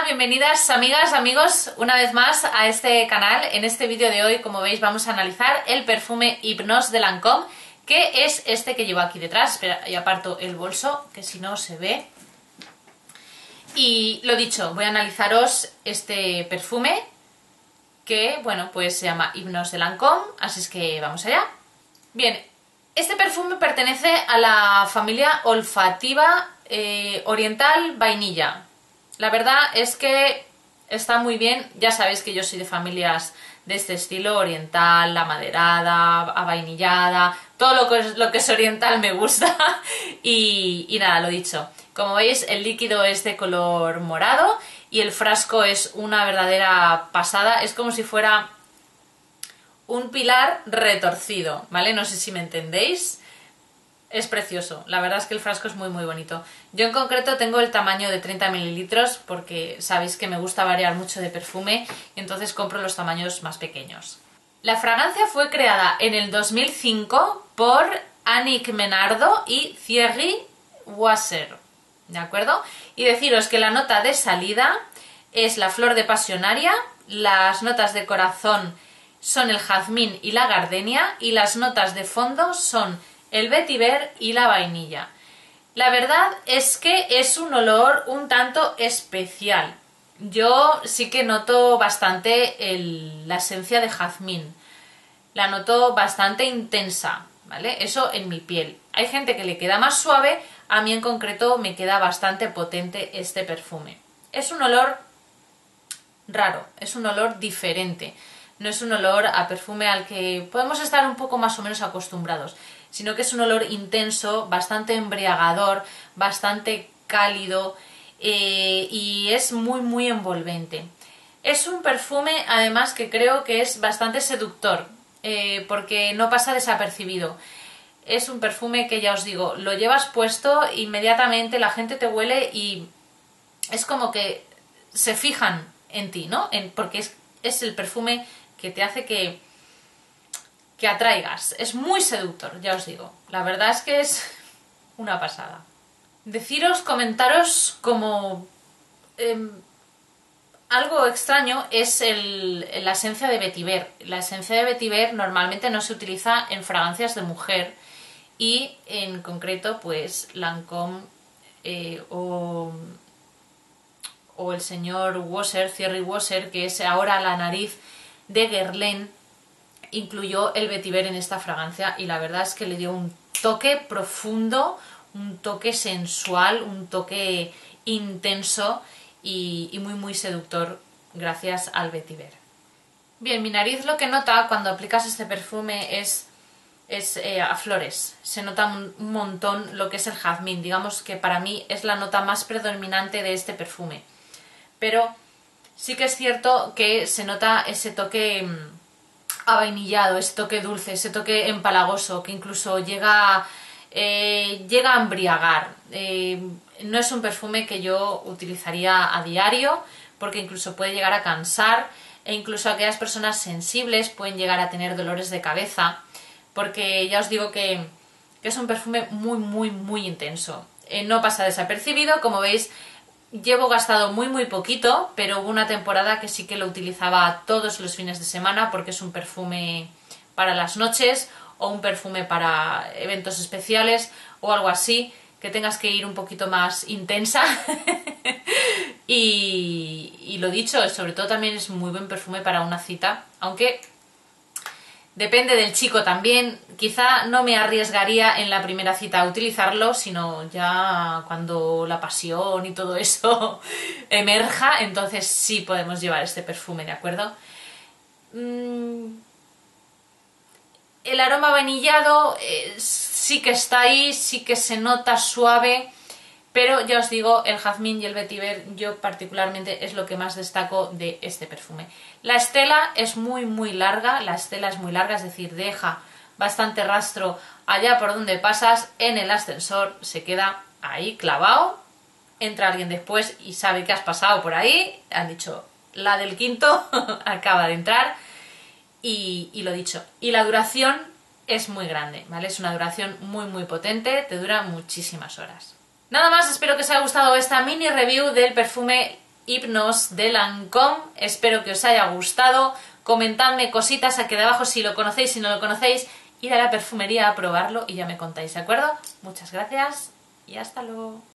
bienvenidas amigas, amigos, una vez más a este canal. En este vídeo de hoy, como veis, vamos a analizar el perfume Hypnose de Lancôme, que es este que llevo aquí detrás. Espera, y aparto el bolso, que si no se ve. Y lo dicho, voy a analizaros este perfume, que, bueno, pues se llama Hypnose de Lancôme, así es que vamos allá. Bien, este perfume pertenece a la familia olfativa oriental vainilla. La verdad es que está muy bien. Ya sabéis que yo soy de familias de este estilo, oriental, amaderada, avainillada, todo lo que es oriental me gusta. Y nada, lo dicho. Como veis, el líquido es de color morado y el frasco es una verdadera pasada. Es como si fuera un pilar retorcido, ¿vale? No sé si me entendéis. Es precioso, la verdad es que el frasco es muy bonito. Yo en concreto tengo el tamaño de 30 mililitros porque sabéis que me gusta variar mucho de perfume y entonces compro los tamaños más pequeños. La fragancia fue creada en el 2005 por Annick Menardo y Thierry Wasser, ¿de acuerdo? Y deciros que la nota de salida es la flor de pasionaria, las notas de corazón son el jazmín y la gardenia y las notas de fondo son el vetiver y la vainilla. La verdad es que es un olor un tanto especial. Yo sí que noto bastante la esencia de jazmín. La noto bastante intensa, ¿vale? Eso en mi piel. Hay gente que le queda más suave, a mí en concreto me queda bastante potente este perfume. Es un olor raro, es un olor diferente. No es un olor a perfume al que podemos estar un poco más o menos acostumbrados, sino que es un olor intenso, bastante embriagador, bastante cálido y es muy envolvente. Es un perfume además que creo que es bastante seductor porque no pasa desapercibido. Es un perfume que ya os digo, lo llevas puesto, inmediatamente la gente te huele y es como que se fijan en ti, ¿no? Porque es el perfume que te hace que atraigas. Es muy seductor, ya os digo. La verdad es que es una pasada. Comentaros como algo extraño es la esencia de vetiver. La esencia de vetiver normalmente no se utiliza en fragancias de mujer y en concreto pues Lancôme o el señor Wasser, Thierry Wasser, que es ahora la nariz de Guerlain, incluyó el vetiver en esta fragancia y la verdad es que le dio un toque profundo, un toque sensual, un toque intenso y muy seductor gracias al vetiver. Bien, mi nariz lo que nota cuando aplicas este perfume es a flores. Se nota un montón lo que es el jazmín. Digamos que para mí es la nota más predominante de este perfume. Pero sí que es cierto que se nota ese toque avainillado, ese toque dulce, ese toque empalagoso, que incluso llega a embriagar. No es un perfume que yo utilizaría a diario, porque incluso puede llegar a cansar, e incluso aquellas personas sensibles pueden llegar a tener dolores de cabeza, porque ya os digo que es un perfume muy intenso. No pasa desapercibido, como veis. Llevo gastado muy poquito, pero hubo una temporada que sí que lo utilizaba todos los fines de semana porque es un perfume para las noches o un perfume para eventos especiales o algo así, que tengas que ir un poquito más intensa. y lo dicho, sobre todo también es muy buen perfume para una cita, aunque depende del chico también. Quizá no me arriesgaría en la primera cita a utilizarlo, sino ya cuando la pasión y todo eso emerja, entonces sí podemos llevar este perfume, ¿de acuerdo? El aroma vainillado sí que está ahí, sí que se nota suave, pero ya os digo, el jazmín y el vetiver yo particularmente es lo que más destaco de este perfume. La estela es muy larga, es decir, deja bastante rastro allá por donde pasas. En el ascensor se queda ahí clavado, entra alguien después y sabe que has pasado por ahí, han dicho, la del quinto acaba de entrar y lo dicho. Y la duración es muy grande, ¿vale? Es una duración muy potente, te dura muchísimas horas. Nada más, espero que os haya gustado esta mini review del perfume Hipnos de Lancôme. Espero que os haya gustado. Comentadme cositas aquí abajo si lo conocéis, si no lo conocéis. Ir a la perfumería a probarlo y ya me contáis, ¿de acuerdo? Muchas gracias y hasta luego.